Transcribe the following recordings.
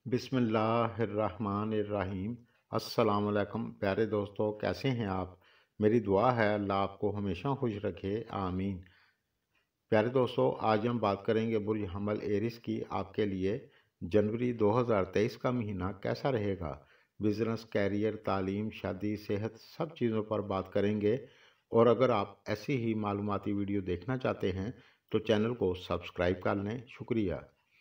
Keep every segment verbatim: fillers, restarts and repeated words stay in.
बिस्मिल्लाहिर्रहमानिर्रहीम। अस्सलाम वालेकुम प्यारे दोस्तों, कैसे हैं आप। मेरी दुआ है अल्लाह आपको हमेशा खुश रखे, आमीन। प्यारे दोस्तों, आज हम बात करेंगे बुर्ज हमल एरिस की आपके लिए जनवरी दो हज़ार तेईस का महीना कैसा रहेगा। बिजनेस, कैरियर, तालीम, शादी, सेहत, सब चीज़ों पर बात करेंगे। और अगर आप ऐसी ही मालूमाती वीडियो देखना चाहते हैं तो चैनल को सब्सक्राइब कर लें, शुक्रिया।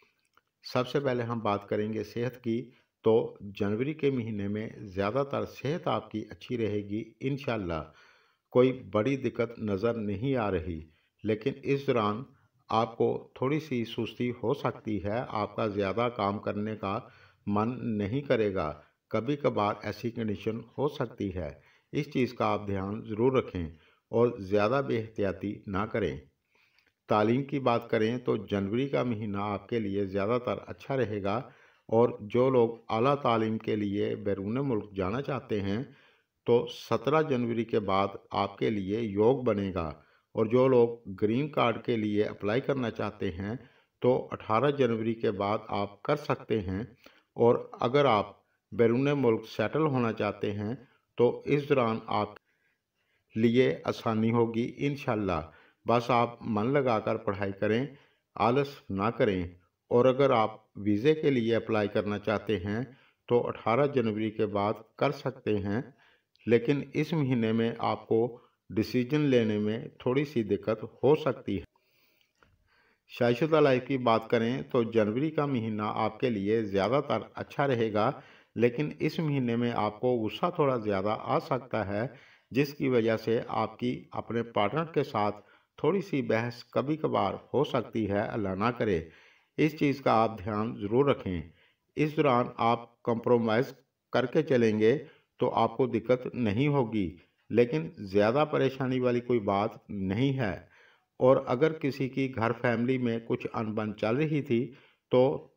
सबसे पहले हम बात करेंगे सेहत की। तो जनवरी के महीने में ज़्यादातर सेहत आपकी अच्छी रहेगी इंशाल्लाह। कोई बड़ी दिक्कत नज़र नहीं आ रही, लेकिन इस दौरान आपको थोड़ी सी सुस्ती हो सकती है। आपका ज़्यादा काम करने का मन नहीं करेगा। कभी कभार ऐसी कंडीशन हो सकती है। इस चीज़ का आप ध्यान ज़रूर रखें और ज़्यादा बेहतियाती ना करें। तालीम की बात करें तो जनवरी का महीना आपके लिए ज़्यादातर अच्छा रहेगा। और जो लोग आला तालीम के लिए बैरून मुल्क जाना चाहते हैं तो सत्रह जनवरी के बाद आपके लिए योग बनेगा। और जो लोग ग्रीन कार्ड के लिए अप्लाई करना चाहते हैं तो अठारह जनवरी के बाद आप कर सकते हैं। और अगर आप बैरून मुल्क सेटल होना चाहते हैं तो इस दौरान आप लिए आसानी होगी इंशाल्लाह। बस आप मन लगाकर पढ़ाई करें, आलस ना करें। और अगर आप वीज़े के लिए अप्लाई करना चाहते हैं तो अठारह जनवरी के बाद कर सकते हैं, लेकिन इस महीने में आपको डिसीजन लेने में थोड़ी सी दिक्कत हो सकती है। शादीशुदा लाइफ की बात करें तो जनवरी का महीना आपके लिए ज़्यादातर अच्छा रहेगा, लेकिन इस महीने में आपको गुस्सा थोड़ा ज़्यादा आ सकता है, जिसकी वजह से आपकी अपने पार्टनर के साथ थोड़ी सी बहस कभी कभार हो सकती है, अल्लाह ना करे। इस चीज़ का आप ध्यान ज़रूर रखें। इस दौरान आप कंप्रोमाइज़ करके चलेंगे तो आपको दिक्कत नहीं होगी, लेकिन ज़्यादा परेशानी वाली कोई बात नहीं है। और अगर किसी की घर फैमिली में कुछ अनबन चल रही थी तो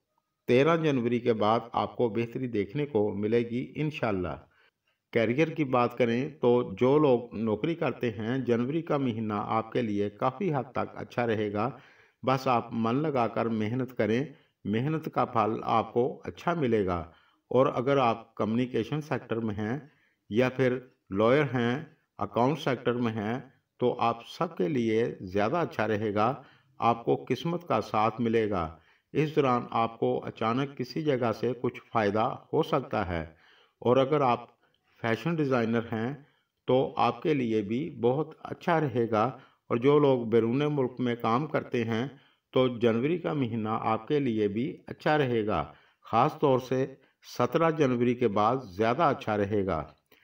तेरह जनवरी के बाद आपको बेहतरी देखने को मिलेगी इंशाल्लाह। कैरियर की बात करें तो जो लोग नौकरी करते हैं, जनवरी का महीना आपके लिए काफ़ी हद तक अच्छा रहेगा। बस आप मन लगाकर मेहनत करें, मेहनत का फल आपको अच्छा मिलेगा। और अगर आप कम्युनिकेशन सेक्टर में हैं या फिर लॉयर हैं, अकाउंट सेक्टर में हैं, तो आप सबके लिए ज़्यादा अच्छा रहेगा। आपको किस्मत का साथ मिलेगा। इस दौरान आपको अचानक किसी जगह से कुछ फ़ायदा हो सकता है। और अगर आप फैशन डिज़ाइनर हैं तो आपके लिए भी बहुत अच्छा रहेगा। और जो लोग बैरून मुल्क में काम करते हैं तो जनवरी का महीना आपके लिए भी अच्छा रहेगा। ख़ास तौर से सत्रह जनवरी के बाद ज़्यादा अच्छा रहेगा।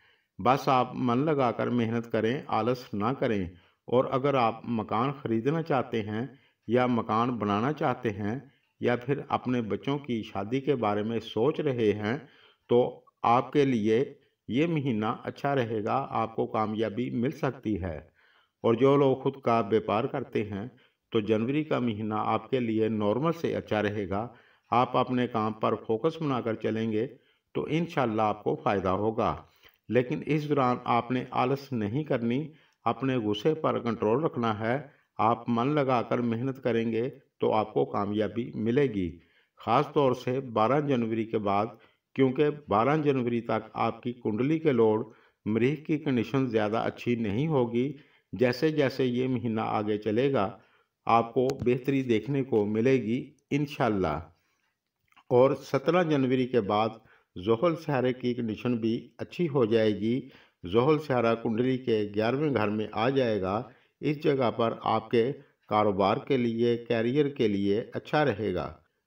बस आप मन लगाकर मेहनत करें, आलस ना करें। और अगर आप मकान ख़रीदना चाहते हैं या मकान बनाना चाहते हैं या फिर अपने बच्चों की शादी के बारे में सोच रहे हैं तो आपके लिए ये महीना अच्छा रहेगा, आपको कामयाबी मिल सकती है। और जो लोग खुद का व्यापार करते हैं तो जनवरी का महीना आपके लिए नॉर्मल से अच्छा रहेगा। आप अपने काम पर फोकस बनाकर चलेंगे तो इंशाल्लाह आपको फ़ायदा होगा। लेकिन इस दौरान आपने आलस नहीं करनी, अपने गुस्से पर कंट्रोल रखना है। आप मन लगाकर मेहनत करेंगे तो आपको कामयाबी मिलेगी। ख़ास तौर से बारह जनवरी के बाद, क्योंकि बारह जनवरी तक आपकी कुंडली के लॉर्ड मरीख की कंडीशन ज़्यादा अच्छी नहीं होगी। जैसे जैसे ये महीना आगे चलेगा आपको बेहतरी देखने को मिलेगी इंशाल्लाह। और सत्रह जनवरी के बाद ज़ोहल सहारे की कंडीशन भी अच्छी हो जाएगी। ज़ोहल सहारा कुंडली के ग्यारहवें घर में आ जाएगा। इस जगह पर आपके कारोबार के लिए, कैरियर के लिए अच्छा रहेगा।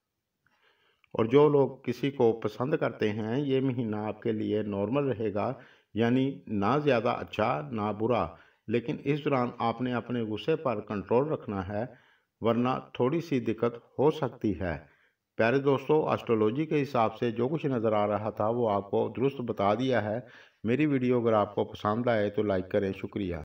और जो लोग किसी को पसंद करते हैं, ये महीना आपके लिए नॉर्मल रहेगा, यानी ना ज़्यादा अच्छा ना बुरा। लेकिन इस दौरान आपने अपने गुस्से पर कंट्रोल रखना है, वरना थोड़ी सी दिक्कत हो सकती है। प्यारे दोस्तों, एस्ट्रोलॉजी के हिसाब से जो कुछ नज़र आ रहा था वो आपको दुरुस्त बता दिया है। मेरी वीडियो अगर आपको पसंद आए तो लाइक करें, शुक्रिया।